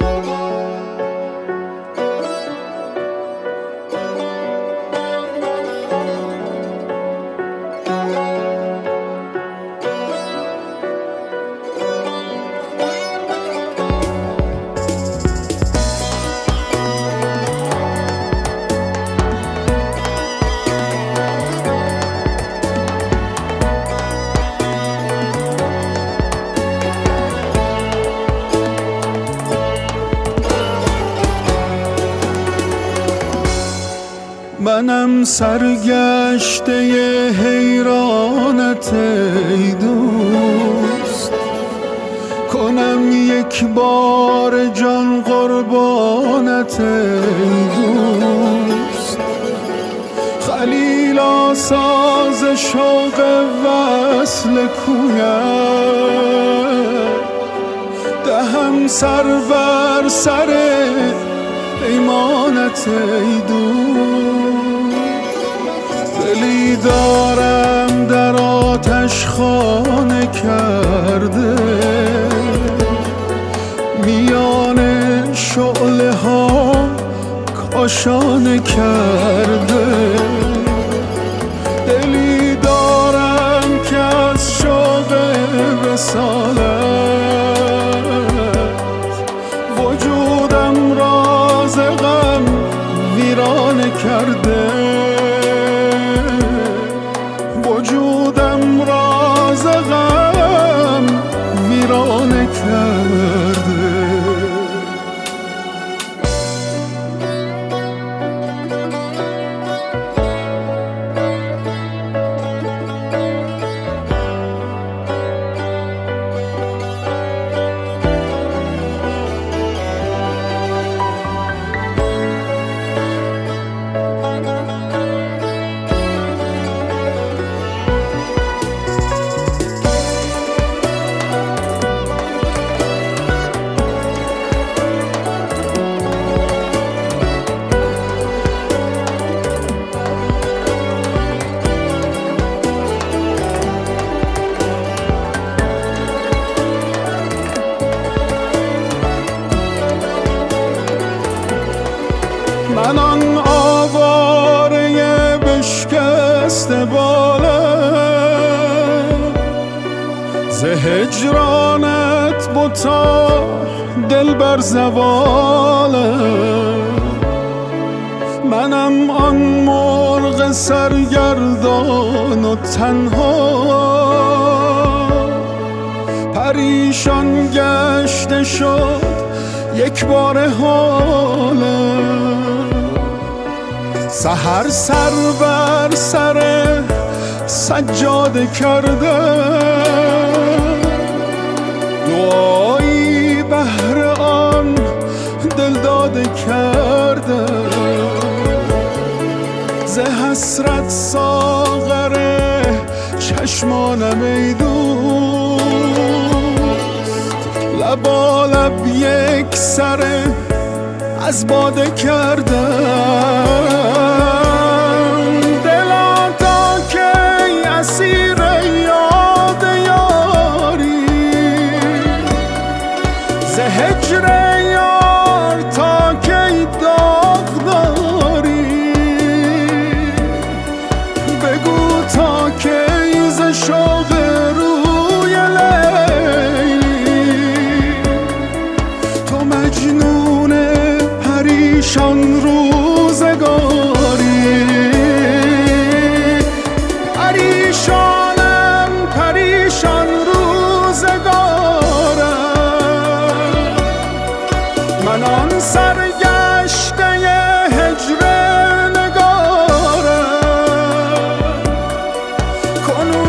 منم سرگشته حیرانت ای دوست، کنم یک بار جان قربانت ای دوست. خلیلا ساز شوق وصل کویت، دهم سر بر سر پیمانت ای دوست. دلی دارم در آتش خانه کرده، میان شعله ها کاشانه کرده. دلی دارم که از شوق وصالت وجودم را ز غم ویرانه کرده. وجودم را ز غم ویرانه کرده. من آن آواره بشکسته بالم، ز هجرانت بتا دل بر زوالم. منم آن مرغ سرگردان و تنها، پریشان گشته شد یک بار حالم. سحر سر بر سر سجاده کرده، دعایی بهر آن دل داده کرده. ز حسرت ساغر چشمانم ای دوست، لبالب یک سر از باده کردم. دلا تا کی اسیر یاد یاری، ز هجر یار تا کی داغداری. بگو تا کی ز شوق روی لیلی، تو مجنون پریشان روزگاری. پریشانم پریشان روزگارم، من آن سرگشته هجر نگارم. کنون